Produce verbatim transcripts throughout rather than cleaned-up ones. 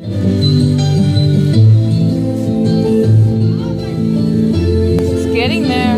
It's getting there.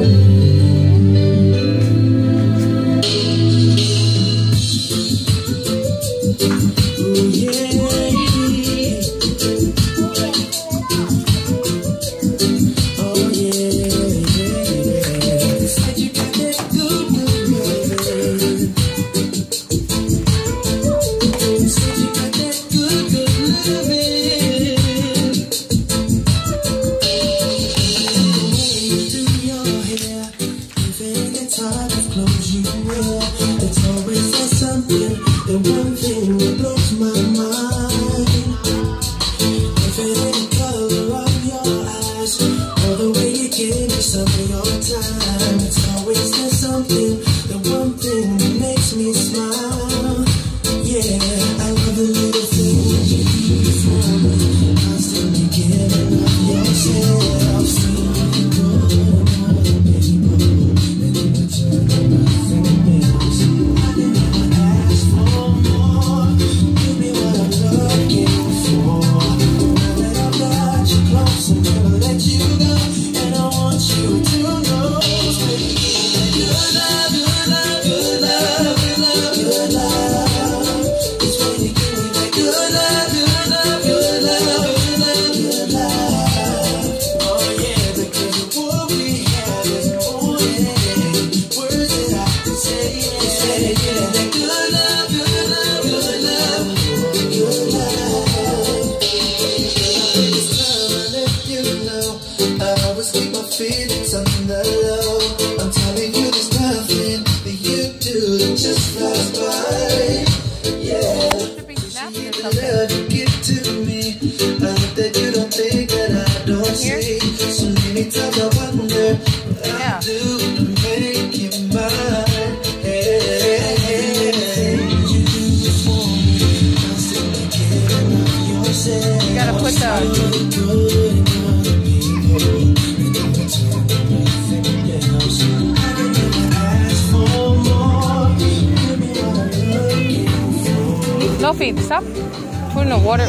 Sophie, stop putting the water.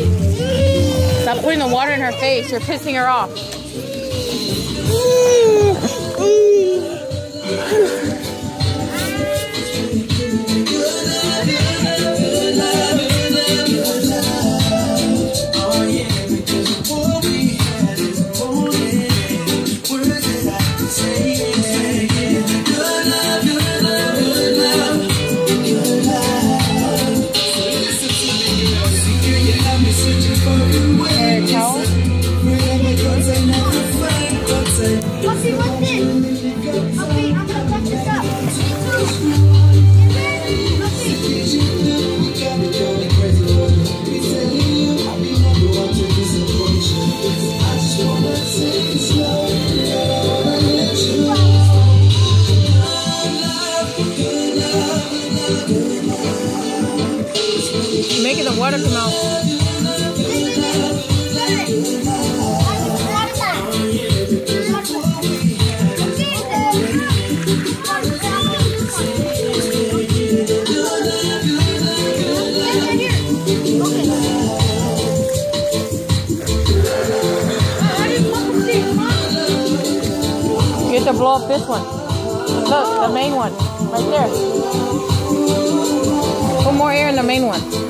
Stop putting the water in her face. You're pissing her off. Making the water come out. You have to blow up this one. Look, the main one. Right there. Put more air in the main one.